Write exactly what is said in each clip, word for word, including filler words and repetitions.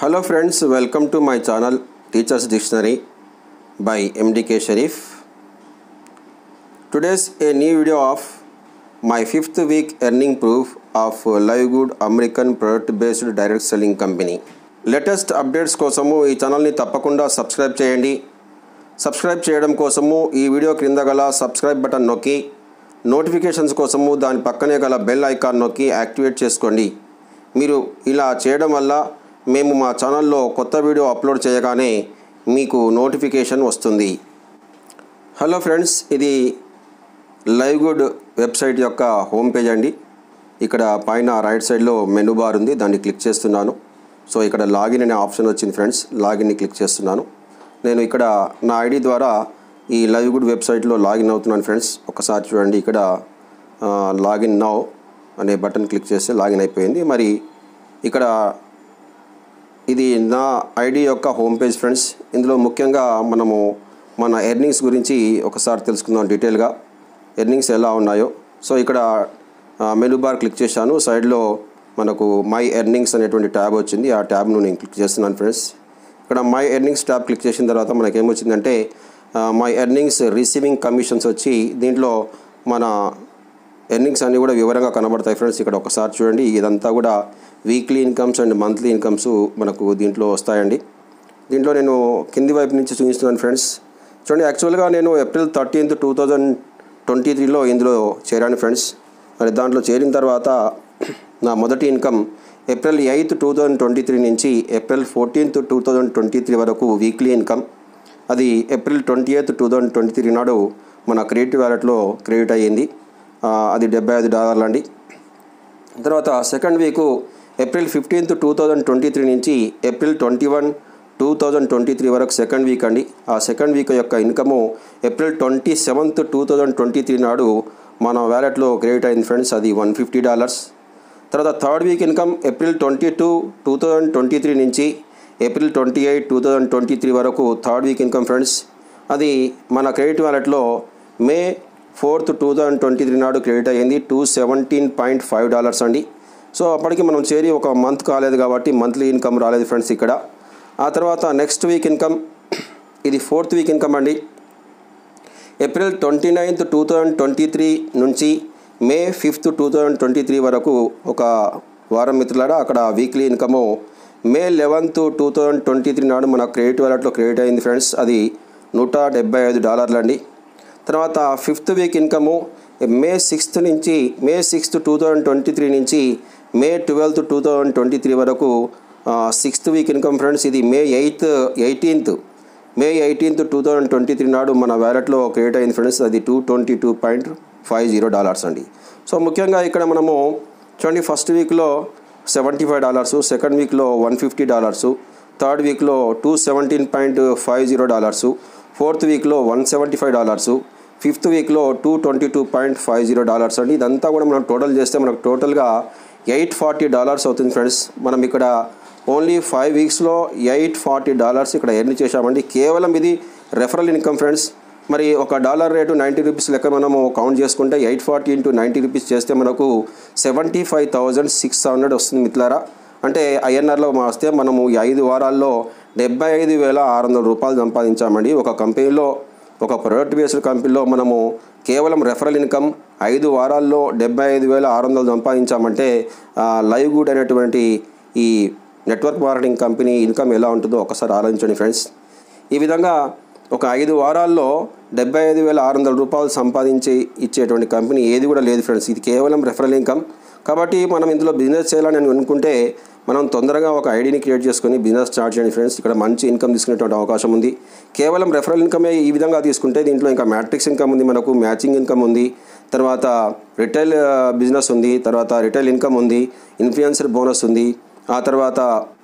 Hello friends, welcome to my channel Teachers Dictionary by M D K Sharif. Today's a new video of my fifth week earning proof of Livegood American product based direct selling company. Latest updates కోసము ఈ channel ని తప్పకుండా subscribe చేయండి. Subscribe చేయడం కోసము ఈ video క్రింద గల సబ్స్క్రైబ్ బటన్ నొక్కి నోటిఫికేషన్స్ కోసము దాని పక్కనే గల బెల్ ఐకాన్ నొక్కి యాక్టివేట్ చేసుకోండి. మీరు ఇలా చేయడం వల్ల మేము మా ఛానల్లో కొత్త వీడియో అప్లోడ్ చేయగానే మీకు నోటిఫికేషన్ వస్తుంది. హలో ఫ్రెండ్స్, ఇది లైవ్గుడ్ వెబ్సైట్ యొక్క హోమ్ పేజ్ అండి. ఇక్కడ పైన రైట్ సైడ్లో మెనూ బార్ ఉంది, దాన్ని క్లిక్ చేస్తున్నాను. సో ఇక్కడ లాగిన్ అనే ఆప్షన్ వచ్చింది ఫ్రెండ్స్, లాగిన్ని క్లిక్ చేస్తున్నాను. నేను ఇక్కడ నా ఐడి ద్వారా ఈ లైవ్గుడ్ వెబ్సైట్లో లాగిన్ అవుతున్నాను ఫ్రెండ్స్. ఒకసారి చూడండి, ఇక్కడ లాగిన్ నౌ అనే బటన్ క్లిక్ చేస్తే లాగిన్ అయిపోయింది. మరి ఇక్కడ ఇది నా ఐడి యొక్క హోమ్ పేజ్ ఫ్రెండ్స్. ఇందులో ముఖ్యంగా మనము మన ఎర్నింగ్స్ గురించి ఒకసారి తెలుసుకుందాం డీటెయిల్గా, ఎర్నింగ్స్ ఎలా ఉన్నాయో. సో ఇక్కడ మెనూ బార్ క్లిక్ చేశాను, సైడ్లో మనకు మై ఎర్నింగ్స్ అనేటువంటి ట్యాబ్ వచ్చింది. ఆ ట్యాబ్ను నేను క్లిక్ చేస్తున్నాను ఫ్రెండ్స్. ఇక్కడ మై ఎర్నింగ్స్ ట్యాబ్ క్లిక్ చేసిన తర్వాత మనకి ఏమొచ్చిందంటే మై ఎర్నింగ్స్ రిసీవింగ్ కమిషన్స్ వచ్చి దీంట్లో మన ఎర్నింగ్స్ అన్నీ కూడా వివరంగా కనబడతాయి ఫ్రెండ్స్. ఇక్కడ ఒకసారి చూడండి, ఇదంతా కూడా weekly incomes and monthly incomes మనకు దీంట్లో వస్తాయండి. దీంట్లో నేను కింది వైపు నుంచి చూపిస్తున్నాను ఫ్రెండ్స్. చూడండి, యాక్చువల్గా నేను April thirteenth two thousand twenty త్రీలో ఇందులో చేరాను ఫ్రెండ్స్. మరి దాంట్లో చేరిన తర్వాత నా మొదటి income April eighth two thousand twenty three నుంచి April fourteenth two thousand twenty three వరకు వీక్లీ ఇన్కమ్, అది April twenty eighth two thousand twenty three నాడు మన క్రెడిట్ వ్యాలెట్లో క్రెడిట్ అయ్యింది. అది డెబ్బై ఐదు డాలర్లు అండి. తర్వాత second week April fifteenth two thousand twenty three నుంచి April twenty one two thousand twenty three వరకు సెకండ్ వీక్ అండి. ఆ సెకండ్ వీక్ యొక్క income April twenty seventh two thousand twenty three నాడు మన వ్యాలెట్లో క్రెడిట్ అయింది ఫ్రెండ్స్, అది వన్ ఫిఫ్టీ డాలర్స్. తర్వాత third week income April twenty two two thousand twenty three నుంచి April twenty eight two thousand twenty three వరకు third week income friends, అది మన క్రెడిట్ వ్యాలెట్లో May fourth two thousand twenty three నాడు credit అయ్యింది two seventeen point five dollars అండి. So అప్పటికి మనం చేరి ఒక మంత్ కాలేదు కాబట్టి మంత్లీ ఇన్కమ్ రాలేదు ఫ్రెండ్స్ ఇక్కడ. ఆ తర్వాత నెక్స్ట్ వీక్ ఇన్కమ్, ఇది ఫోర్త్ వీక్ ఇన్కమ్ అండి. April twenty ninth two thousand twenty three నుంచి May fifth two thousand twenty three వరకు ఒక వారం మిత్రులారా అక్కడ weekly income May eleventh two thousand twenty three నాడు మన క్రెడిట్ వ్యాలెట్లో క్రెడిట్ అయింది ఫ్రెండ్స్, అది నూట డెబ్బై ఐదు డాలర్లు అండి. తర్వాత fifth week income May sixth నుంచి May sixth two thousand twenty three నుంచి May twelfth two thousand twenty three వరకు సిక్స్త్ వీక్ ఇన్కమ్ ఫ్రెండ్స్, ఇది May eighth eighteenth May eighteenth two thousand twenty three నాడు మన వ్యాలెట్లో క్రియేట్ అయింది friends, అది two twenty two point five zero dollars అండి. So ముఖ్యంగా ఇక్కడ మనము చూడండి, ఫస్ట్ వీక్లో సెవెంటీ ఫైవ్ డాలర్సు, సెకండ్ వీక్లో వన్ ఫిఫ్టీ డాలర్సు, థర్డ్ వీక్లో two seventeen point five zero dollars, fourth వీక్లో one seventy five dollars, fifth వీక్లో two twenty two point five zero dollars అండి. ఇదంతా కూడా మనం టోటల్ చేస్తే మనకు టోటల్గా ఎయిట్ ఫార్టీ డాలర్స్ అవుతుంది ఫ్రెండ్స్. మనం ఇక్కడ ఓన్లీ ఫైవ్ వీక్స్లో ఎయిట్ ఫార్టీ డాలర్స్ ఇక్కడ ఎర్న్ చేశామండి. కేవలం ఇది రెఫరల్ ఇన్కమ్ ఫ్రెండ్స్. మరి ఒక డాలర్ రేటు నైంటీ రూపీస్ లెక్క మనము కౌంట్ చేసుకుంటే eight forty into ninety rupees చేస్తే మనకు seventy five thousand six hundred వస్తుంది మిత్రులారా. అంటే ఐఎన్ఆర్లో వస్తే మనము ఈ ఐదు వారాల్లో డెబ్బై ఐదు వేల ఆరు వందల రూపాయలు సంపాదించామండి. ఒక కంపెనీలో, ఒక ప్రొడక్ట్ బేస్డ్ కంపెనీలో మనము కేవలం రెఫరల్ ఇన్కమ్ ఐదు వారాల్లో డెబ్బై ఐదు వేల ఆరు వందలు సంపాదించామంటే లైవ్గుడ్ అనేటువంటి ఈ నెట్వర్క్ మార్కెటింగ్ కంపెనీ ఇన్కమ్ ఎలా ఉంటుందో ఒకసారి ఆలోచించండి ఫ్రెండ్స్. ఈ విధంగా ఒక ఐదు వారాల్లో డెబ్బై ఐదు వేల ఆరు వందల రూపాయలు సంపాదించి ఇచ్చేటువంటి కంపెనీ ఏది కూడా లేదు ఫ్రెండ్స్. ఇది కేవలం రెఫరల్ ఇన్కమ్. కాబట్టి మనం ఇందులో బిజినెస్ చేయాలని అనుకుంటే మనం తొందరగా ఒక ఐడిని క్రియేట్ చేసుకొని బిజినెస్ స్టార్ట్ చేయండి ఫ్రెండ్స్. ఇక్కడ మంచి ఇన్కమ్ తీసుకునేటువంటి అవకాశం ఉంది. కేవలం రెఫరల్ ఇన్కమే ఈ విధంగా తీసుకుంటే దీంట్లో ఇంకా మ్యాట్రిక్స్ ఇన్కమ్ ఉంది, మనకు మ్యాచింగ్ ఇన్కమ్ ఉంది, తర్వాత రిటైల్ బిజినెస్ ఉంది, తర్వాత రిటైల్ ఇన్కమ్ ఉంది, ఇన్ఫ్లుయెన్సర్ బోనస్ ఉంది, ఆ తర్వాత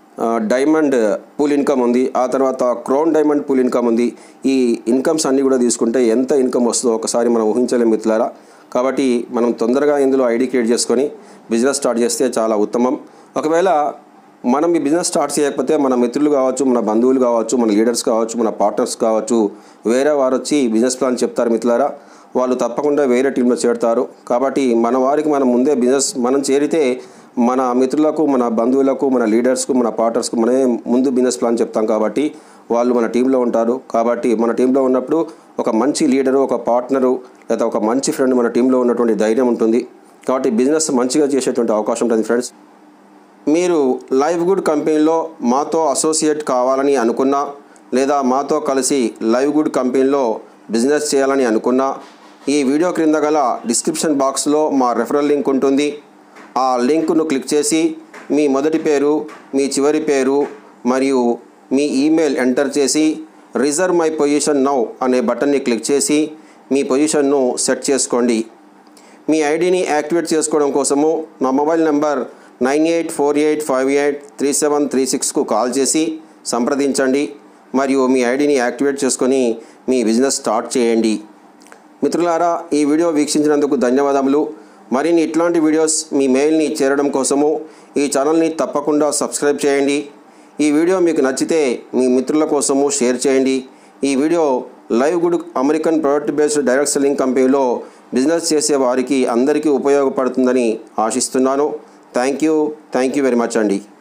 డైమండ్ పూల్ ఇన్కమ్ ఉంది, ఆ తర్వాత క్రౌన్ డైమండ్ పూల్ ఇన్కమ్ ఉంది. ఈ ఇన్కమ్స్ అన్నీ కూడా తీసుకుంటే ఎంత ఇన్కమ్ వస్తుందో ఒకసారి మనం ఊహించలేము మిత్రులారా. కాబట్టి మనం తొందరగా ఇందులో ఐడి క్రియేట్ చేసుకొని బిజినెస్ స్టార్ట్ చేస్తే చాలా ఉత్తమం. ఒకవేళ మనం ఈ బిజినెస్ స్టార్ట్ చేయకపోతే మన మిత్రులు కావచ్చు, మన బంధువులు కావచ్చు, మన లీడర్స్ కావచ్చు, మన పార్ట్నర్స్ కావచ్చు, వేరే వారు వచ్చి బిజినెస్ ప్లాన్ చెప్తారు మిత్రులారా, వాళ్ళు తప్పకుండా వేరే టీంలో చేరుతారు. కాబట్టి మన వారికి మనం ముందే బిజినెస్ మనం చేరితే మన మిత్రులకు, మన బంధువులకు, మన లీడర్స్కు, మన పార్ట్నర్స్కు మనమే ముందు బిజినెస్ ప్లాన్ చెప్తాం కాబట్టి వాళ్ళు మన టీంలో ఉంటారు. కాబట్టి మన టీంలో ఉన్నప్పుడు ఒక మంచి లీడరు, ఒక పార్ట్నరు లేదా ఒక మంచి ఫ్రెండ్ మన టీంలో ఉన్నటువంటి ధైర్యం ఉంటుంది. కాబట్టి బిజినెస్ మంచిగా చేసేటువంటి అవకాశం ఉంటుంది ఫ్రెండ్స్. మీరు లైవ్ గుడ్ కంపెనీలో మాతో అసోసియేట్ కావాలని అనుకున్నా లేదా మాతో కలిసి లైవ్ గుడ్ కంపెనీలో బిజినెస్ చేయాలని అనుకున్నా ఈ వీడియో క్రింద గల డిస్క్రిప్షన్ బాక్స్లో మా రెఫరల్ లింక్ ఉంటుంది. ఆ లింక్ను క్లిక్ చేసి మీ మొదటి పేరు, మీ చివరి పేరు మరియు మీ ఈమెయిల్ ఎంటర్ చేసి రిజర్వ్ మై పొజిషన్ నౌ అనే బటన్ని క్లిక్ చేసి మీ పొజిషన్ను సెట్ చేసుకోండి. మీ ఐడిని యాక్టివేట్ చేసుకోవడం కోసము నా mobile number nine eight four eight five eight three seven three సిక్స్కు కాల్ చేసి సంప్రదించండి మరియు మీ ఐడిని యాక్టివేట్ చేసుకొని మీ బిజినెస్ స్టార్ట్ చేయండి. మిత్రులారా, ఈ వీడియో వీక్షించినందుకు ధన్యవాదములు. మరిన్ని ఇట్లాంటి వీడియోస్ మీ మెయిల్ని చేరడం కోసము ఈ ఛానల్ని తప్పకుండా సబ్స్క్రైబ్ చేయండి. ఈ వీడియో మీకు నచ్చితే మీ మిత్రుల కోసము షేర్ చేయండి. ఈ video LiveGood American product based direct selling కంపెనీలో బిజినెస్ చేసే వారికి అందరికీ ఉపయోగపడుతుందని ఆశిస్తున్నాను. Thank you thank you very much అండి.